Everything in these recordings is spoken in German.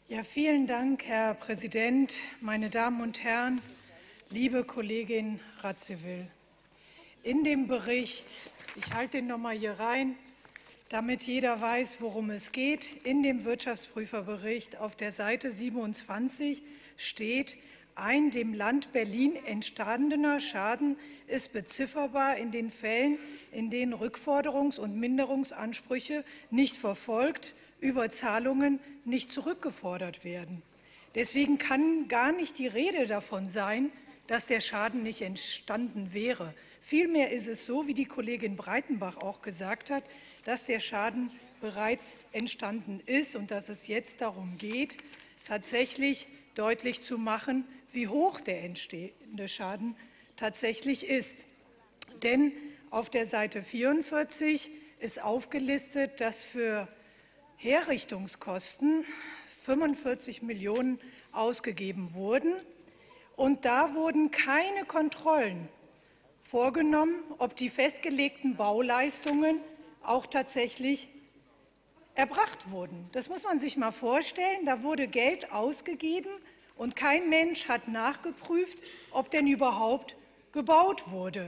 Ja, vielen Dank, Herr Präsident, meine Damen und Herren, liebe Kollegin Radziwiłł. In dem Bericht, ich halte den noch mal hier rein, damit jeder weiß, worum es geht, in dem Wirtschaftsprüferbericht auf der Seite 27 steht, ein dem Land Berlin entstandener Schaden ist bezifferbar in den Fällen, in denen Rückforderungs- und Minderungsansprüche nicht verfolgt, über Zahlungen nicht zurückgefordert werden. Deswegen kann gar nicht die Rede davon sein, dass der Schaden nicht entstanden wäre. Vielmehr ist es so, wie die Kollegin Breitenbach auch gesagt hat, dass der Schaden bereits entstanden ist und dass es jetzt darum geht, tatsächlich deutlich zu machen, wie hoch der entstehende Schaden tatsächlich ist. Denn auf der Seite 44 ist aufgelistet, dass für Herrichtungskosten 45 Millionen ausgegeben wurden. Und da wurden keine Kontrollen vorgenommen, ob die festgelegten Bauleistungen auch tatsächlich erbracht wurden. Das muss man sich mal vorstellen. Da wurde Geld ausgegeben und kein Mensch hat nachgeprüft, ob denn überhaupt gebaut wurde.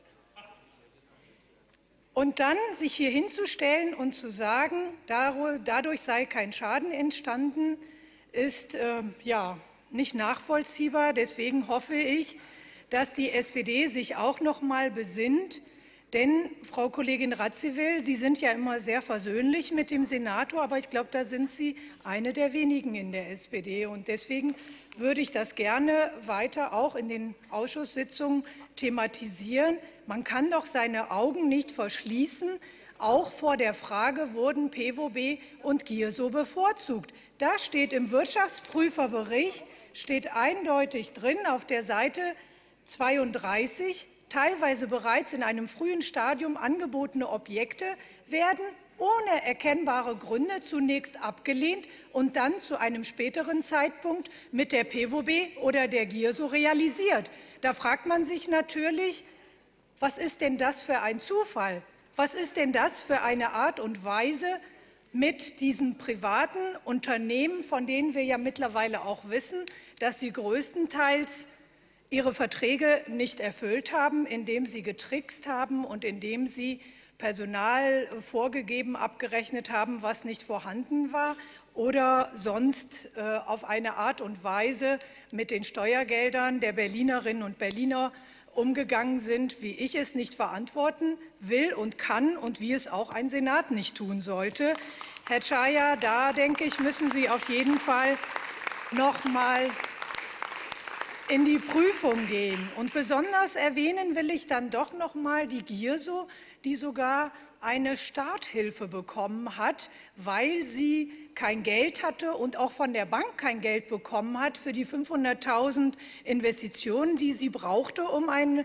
Und dann sich hier hinzustellen und zu sagen, dadurch sei kein Schaden entstanden, ist nicht nachvollziehbar. Deswegen hoffe ich, dass die SPD sich auch noch mal besinnt. Denn, Frau Kollegin Radziwiłł, Sie sind ja immer sehr versöhnlich mit dem Senator, aber ich glaube, da sind Sie eine der wenigen in der SPD. Und deswegen würde ich das gerne weiter auch in den Ausschusssitzungen thematisieren. Man kann doch seine Augen nicht verschließen, auch vor der Frage, wurden PWB und GIRSO bevorzugt. Da steht im Wirtschaftsprüferbericht, steht eindeutig drin auf der Seite 32, teilweise bereits in einem frühen Stadium angebotene Objekte werden ohne erkennbare Gründe zunächst abgelehnt und dann zu einem späteren Zeitpunkt mit der PWB oder der GIRSO realisiert. Da fragt man sich natürlich, was ist denn das für ein Zufall? Was ist denn das für eine Art und Weise, mit diesen privaten Unternehmen, von denen wir ja mittlerweile auch wissen, dass sie größtenteils ihre Verträge nicht erfüllt haben, indem sie getrickst haben und indem sie Personal vorgegeben, abgerechnet haben, was nicht vorhanden war, oder sonst auf eine Art und Weise mit den Steuergeldern der Berlinerinnen und Berliner umgegangen sind, wie ich es nicht verantworten will und kann und wie es auch ein Senat nicht tun sollte. Herr Czaja, da denke ich, müssen Sie auf jeden Fall noch mal in die Prüfung gehen. Und besonders erwähnen will ich dann doch noch mal die GIRSO, die sogar eine Starthilfe bekommen hat, weil sie kein Geld hatte und auch von der Bank kein Geld bekommen hat für die 500.000 Investitionen, die sie brauchte, um einen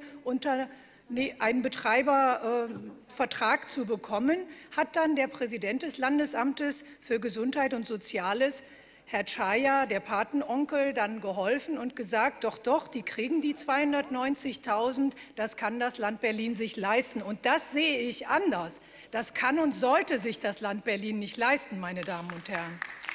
Betreibervertrag zu bekommen, hat dann der Präsident des Landesamtes für Gesundheit und Soziales, Herr Czaja, der Patenonkel, dann geholfen und gesagt, doch, die kriegen die 290.000, das kann das Land Berlin sich leisten. Und das sehe ich anders. Das kann und sollte sich das Land Berlin nicht leisten, meine Damen und Herren.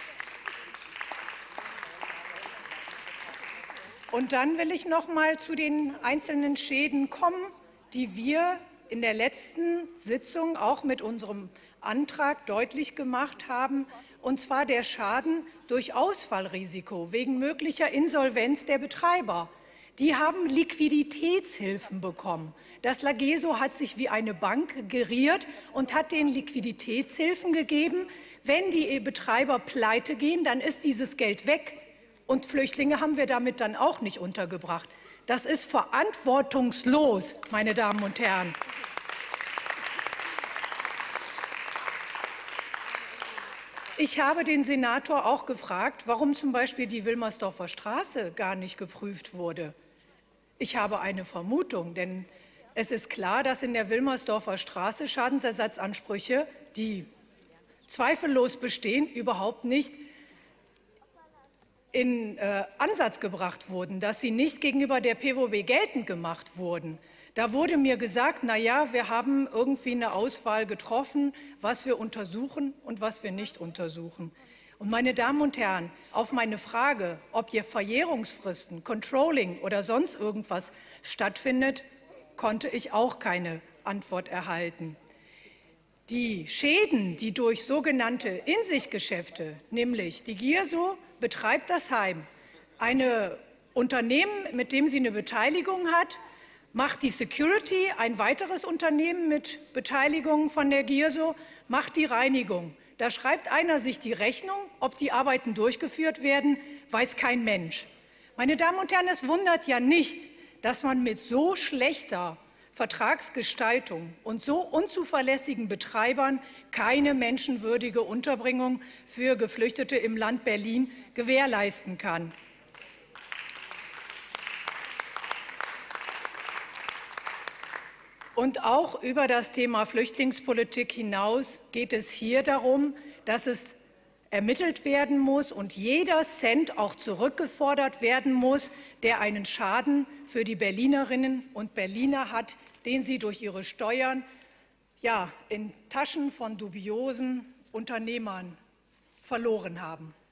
Und dann will ich noch mal zu den einzelnen Schäden kommen, die wir in der letzten Sitzung auch mit unserem Antrag deutlich gemacht haben, und zwar der Schaden durch Ausfallrisiko wegen möglicher Insolvenz der Betreiber. Die haben Liquiditätshilfen bekommen. Das LAGESO hat sich wie eine Bank geriert und hat denen Liquiditätshilfen gegeben. Wenn die Betreiber pleite gehen, dann ist dieses Geld weg. Und Flüchtlinge haben wir damit dann auch nicht untergebracht. Das ist verantwortungslos, meine Damen und Herren. Ich habe den Senator auch gefragt, warum zum Beispiel die Wilmersdorfer Straße gar nicht geprüft wurde. Ich habe eine Vermutung, denn es ist klar, dass in der Wilmersdorfer Straße Schadensersatzansprüche, die zweifellos bestehen, überhaupt nicht in Ansatz gebracht wurden, dass sie nicht gegenüber der PWB geltend gemacht wurden. Da wurde mir gesagt, na ja, wir haben irgendwie eine Auswahl getroffen, was wir untersuchen und was wir nicht untersuchen. Und meine Damen und Herren, auf meine Frage, ob hier Verjährungsfristen, Controlling oder sonst irgendwas stattfindet, konnte ich auch keine Antwort erhalten. Die Schäden, die durch sogenannte In-sich-Geschäfte, nämlich die Gierso betreibt das Heim, ein Unternehmen, mit dem sie eine Beteiligung hat, macht die Security, ein weiteres Unternehmen mit Beteiligung von der Gierso, macht die Reinigung. Da schreibt einer sich die Rechnung, ob die Arbeiten durchgeführt werden, weiß kein Mensch. Meine Damen und Herren, es wundert ja nicht, dass man mit so schlechter Vertragsgestaltung und so unzuverlässigen Betreibern keine menschenwürdige Unterbringung für Geflüchtete im Land Berlin gewährleisten kann. Und auch über das Thema Flüchtlingspolitik hinaus geht es hier darum, dass es ermittelt werden muss und jeder Cent auch zurückgefordert werden muss, der einen Schaden für die Berlinerinnen und Berliner hat, den sie durch ihre Steuern in Taschen von dubiosen Unternehmern verloren haben.